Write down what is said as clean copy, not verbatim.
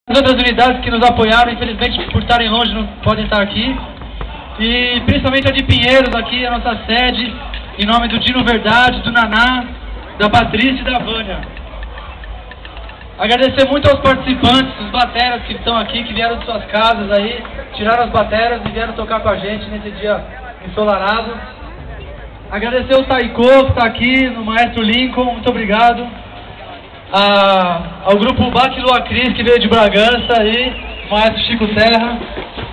As outras unidades que nos apoiaram, infelizmente por estarem longe não podem estar aqui. E principalmente a de Pinheiros aqui, a nossa sede, em nome do Dino Verdade, do Naná, da Patrícia e da Vânia. Agradecer muito aos participantes, os bateras que estão aqui, que vieram de suas casas aí, tiraram as bateras e vieram tocar com a gente nesse dia ensolarado. Agradecer o Taiko que está aqui, no Maestro Lincoln, muito obrigado. Ao grupo Baque Lua Cris, que veio de Bragança aí, o Maestro Chico Serra.